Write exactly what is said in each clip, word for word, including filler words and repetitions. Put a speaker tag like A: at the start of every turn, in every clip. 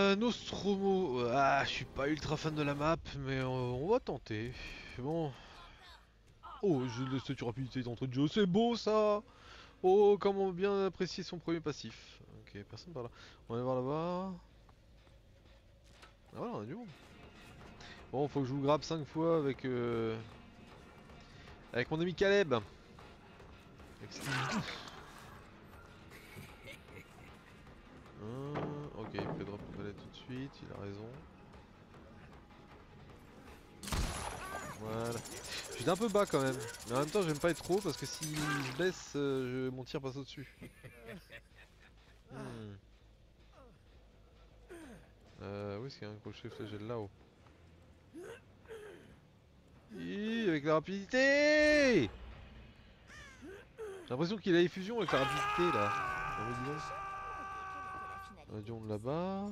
A: Euh, Nostromo. Ah, je suis pas ultra fan de la map, mais euh, on va tenter. Bon. Oh, j'ai de cette rapidité d'entrée de jeu, c'est beau ça! Oh, comment bien apprécier son premier passif. Ok, personne par là. On va aller voir là-bas. Ah voilà, on a du monde. Bon, faut que je vous grappe cinq fois avec euh, avec mon ami Caleb. Avec ce qu'il me bouffe. Hein, ok, il peut drop le palette tout de suite, il a raison. Voilà. J'étais un peu bas quand même, mais en même temps j'aime pas être trop parce que s'il se baisse, euh, je- mon tir passe au-dessus. Hmm. Euh, où est-ce qu'il y a un crochet flagelle là-haut? Hi, avec la rapidité! J'ai l'impression qu'il a effusion avec la rapidité là. Ah mais dis donc. On a du monde là-bas.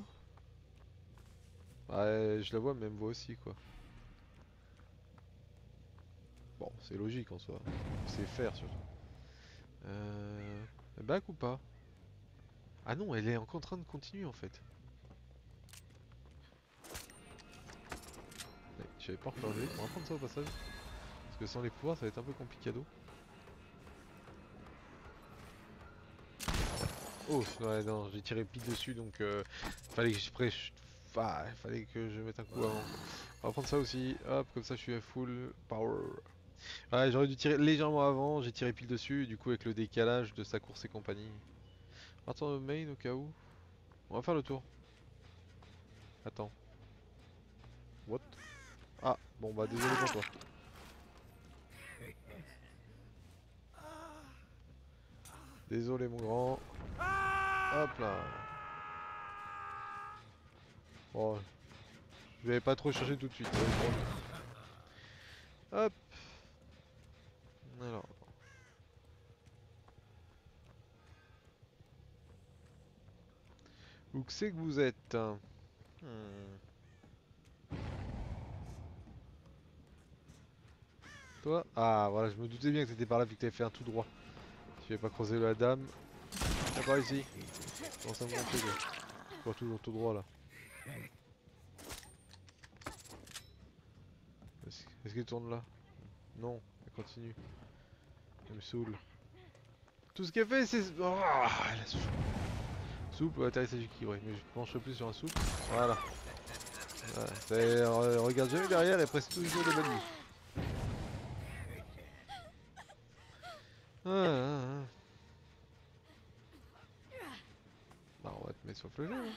A: Ouais, je la vois mais elle me voit aussi quoi. Bon, c'est logique en soi. C'est faire surtout. Euh... Elle back ou pas? Ah non, elle est encore en train de continuer en fait. Ouais, je savais pas regarder, on va prendre ça au passage. Parce que sans les pouvoirs ça va être un peu complicado. Oh, ouais non, j'ai tiré pile dessus donc euh, fallait que je prêche. Enfin, fallait que je mette un coup avant. On va prendre ça aussi, hop, comme ça je suis à full power. Ouais, j'aurais dû tirer légèrement avant, j'ai tiré pile dessus, du coup avec le décalage de sa course et compagnie. Attends, main au cas où. On va faire le tour. Attends. What? Ah, bon bah désolé pour toi. Désolé mon grand. Hop là. Bon, je vais pas trop chercher tout de suite. Hop. Alors. Où que c'est que vous êtes? Hmm. Toi? Ah voilà, je me doutais bien que t'étais par là vu que t'avais fait un tout droit. Tu n'avais pas croisé la dame. Viens par ici. Comment ça me monter quoi? Je cours toujours tout droit là. Est-ce est-ce qu'il tourne là? Non, elle continue. Elle me saoule. Tout ce qu'elle fait c'est... Oh, la soupe. Souple ou atterrissage équilibré. Mais je penche plus sur un souple. Voilà. Voilà. C'est- re- Regarde jamais derrière et presse toujours de bonne nuit. Ah, ah, ah. Bah on va te mettre sur le jeu. Hein.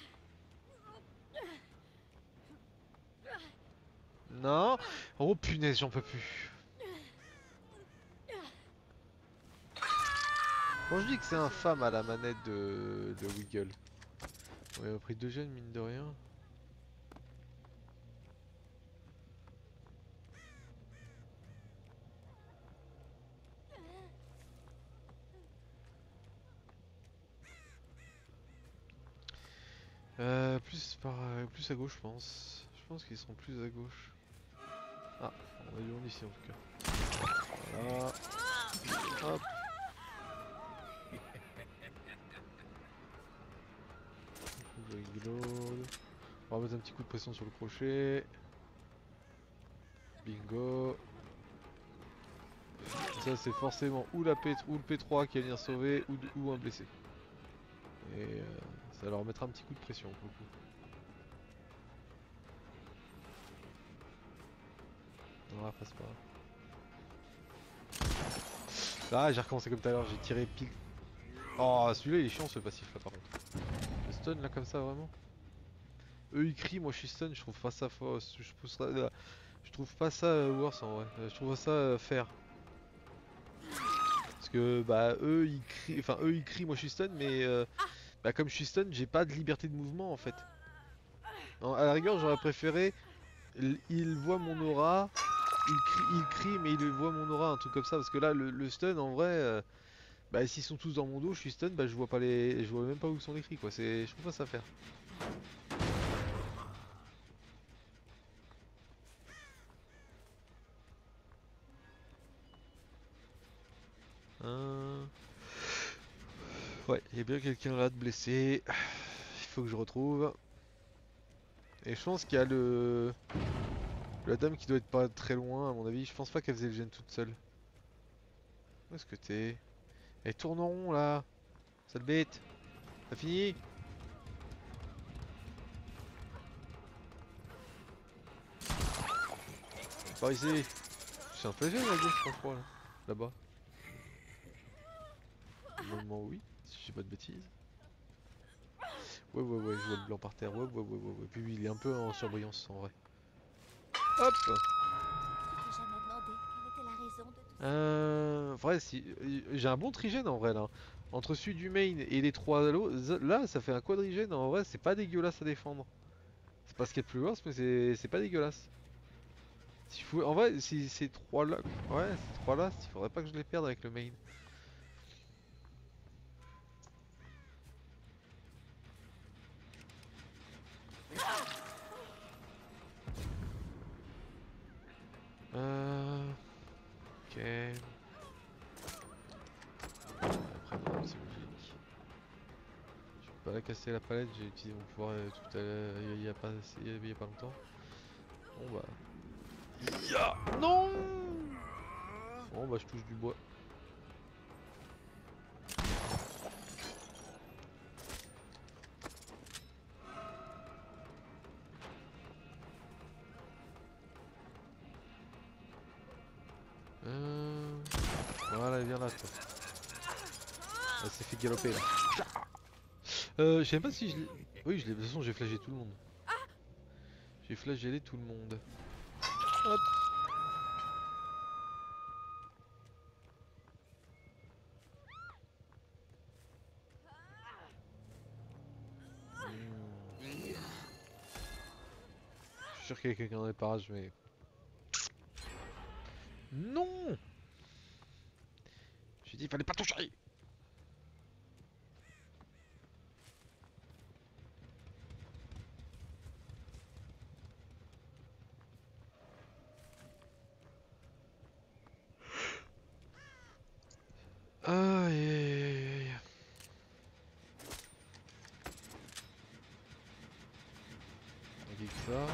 A: Non. Oh punaise, j'en peux plus. Quand je dis que c'est infâme à la manette de, de Wiggle. Ouais, on a pris deux jeunes mine de rien. Euh, plus par euh, plus à gauche je pense. Je pense qu'ils seront plus à gauche. Ah, on a du monde ici en tout cas. Voilà. Hop. Reload. On va mettre un petit coup de pression sur le crochet. Bingo. Ça c'est forcément ou la P ou le P trois qui va venir sauver ou, ou un blessé. Et euh, ça leur mettra un petit coup de pression pour le coup. Non, là, passe pas. Ah, j'ai recommencé comme tout à l'heure, j'ai tiré pile. Oh, celui-là il est chiant ce passif là par contre. Le stun là comme ça vraiment. Eux ils crient, moi je suis stun, je trouve pas ça fausse. Je, trouve ça- euh, je trouve pas ça euh, worse en vrai. Euh, Je trouve ça euh, fair. Parce que bah eux ils crient, enfin eux ils crient, moi je suis stun, mais euh, bah comme je suis stun, j'ai pas de liberté de mouvement en fait. En- à la rigueur j'aurais préféré, il, il voit mon aura, il crie, il crie mais il voit mon aura, un truc comme ça. Parce que là le, le stun en vrai, euh, bah s'ils sont tous dans mon dos, je suis stun, bah je vois pas les, je vois même pas où sont les cris quoi. C'est, je trouve pas ça fair. Hein. Ouais, il y a bien quelqu'un là de blessé. Il faut que je retrouve. Et je pense qu'il y a le... La dame qui doit être pas très loin à mon avis. Je pense pas qu'elle faisait le gène toute seule. Où est-ce que t'es? Eh, tourne en rond là! Sale bête! T'as fini? Par ici! C'est un flagelle à gauche, je crois, là. Là-bas. Normalement, oui, si j'ai pas de bêtises. Ouais, ouais, ouais, je vois le blanc par terre. Ouais, ouais, ouais, ouais, ouais. Puis oui, il est un peu en surbrillance en vrai. Hop! Euh. Vrai, si. J'ai un bon trigène en vrai là. Entre celui du main et les trois lo- là, ça fait un quadrigène. En vrai, c'est pas dégueulasse à défendre. C'est pas ce qu'il y a de plus worse, mais c'est c'est pas dégueulasse. S'il faut... En vrai, si ces trois là. Ouais, ces trois là, il faudrait pas que je les perde avec le main. Euh. Ok. Après, bon, c'est logique. Je peux pas la casser la palette, j'ai utilisé mon pouvoir euh, tout à l'heure, il y, a pas, il y a- il y a pas longtemps. Bon bah. Ya non. Bon bah je touche du bois. Euh... Voilà, viens là toi. Elle s'est fait galoper là. Euh, je sais pas si je l'ai... Oui, je l'ai. De toute façon, j'ai flagé tout le monde. J'ai flagellé tout le monde. Hop. Hmm. Je suis sûr qu'il y a quelqu'un dans les parages, mais... Non. J'ai dit, il fallait pas toucher. Aïe aïe aïe aïe. Ok que ça.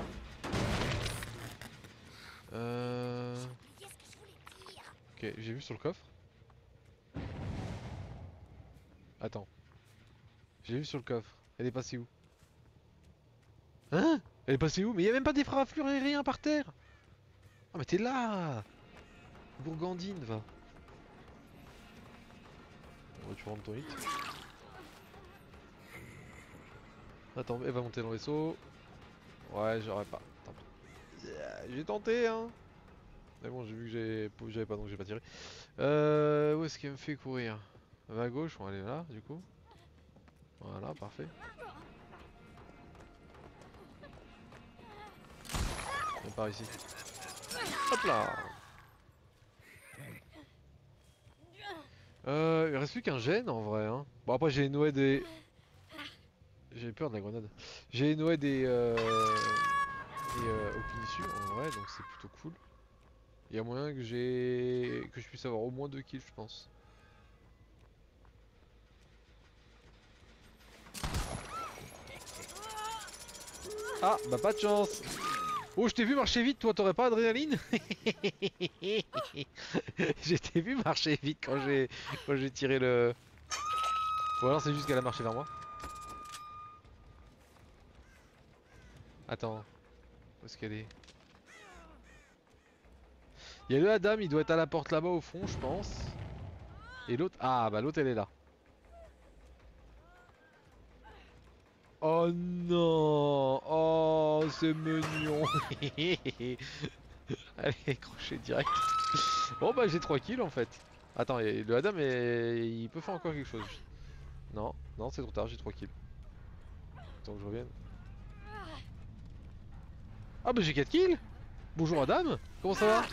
A: Euh... Ok, j'ai vu sur le coffre. Attends. J'ai vu sur le coffre. Elle est passée où? Hein? Elle est passée où? Mais y a même pas des frères à fleurir rien par terre! Ah mais t'es là! Bourgandine, va. Bon, tu rentres ton hit. Attends, elle va monter dans le vaisseau. Ouais, j'aurais pas. Tant pis. Yeah, j'ai tenté, hein! Mais bon, j'ai vu que j'avais pas donc j'ai pas tiré. Euh, où est-ce qu'elle me fait courir? Va à gauche, on va aller là, du coup. Voilà, parfait. On part ici. Hop là! Euh, il reste plus qu'un gène en vrai, hein. Bon, après, j'ai Noé des. J'ai peur de la grenade. J'ai Noé des. Euh... Et euh, aucune issue en vrai, donc c'est plutôt cool. Il y a moyen que j'ai que je puisse avoir au moins deux kills, je pense. Ah, bah pas de chance. Oh, je t'ai vu marcher vite, toi t'aurais pas adrénaline? Je t'ai vu marcher vite quand j'ai quand j'ai tiré le... Ou alors c'est juste qu'elle a marché vers moi. Attends, où est-ce qu'elle est? Il y a le Adam, il doit être à la porte là-bas au fond, je pense. Et l'autre... Ah, bah l'autre elle est là. Oh non! Oh, c'est mignon! Allez, crochet direct. Bon bah j'ai trois kills en fait. Attends, et le Adam est... il peut faire encore quelque chose. Non, non c'est trop tard, j'ai trois kills. Attends que je revienne. Ah bah j'ai quatre kills. Bonjour Adam, comment ça va?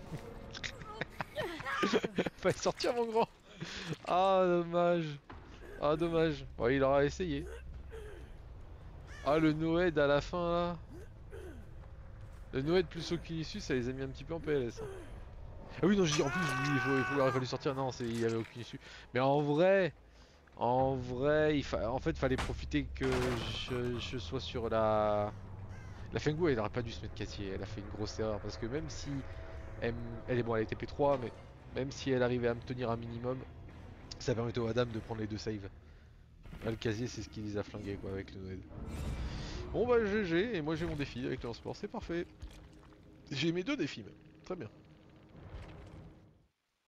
A: Fallait sortir mon grand. Ah dommage. Ah dommage. Ouais, il aura essayé. Ah le Noed à la fin là. Le Noed plus aucune issue, ça les a mis un petit peu en P L S, hein. Ah oui non, je dis en plus je dis, il, faut, il, faut, il aurait fallu sortir. Non, c'est il y avait aucune issue. Mais en vrai, en vrai, il fa... en fait fallait profiter que je, je sois sur la La Fengu, elle aurait pas dû se mettre casier, elle a fait une grosse erreur parce que même si elle, elle est bon, elle était P trois, mais même si elle arrivait à me tenir un minimum, ça permettait au Adam de prendre les deux saves. Là, le casier, c'est ce qui les a flingués quoi avec le Noed. Bon bah G G, et moi j'ai mon défi avec le sport, c'est parfait. J'ai mes deux défis même, très bien.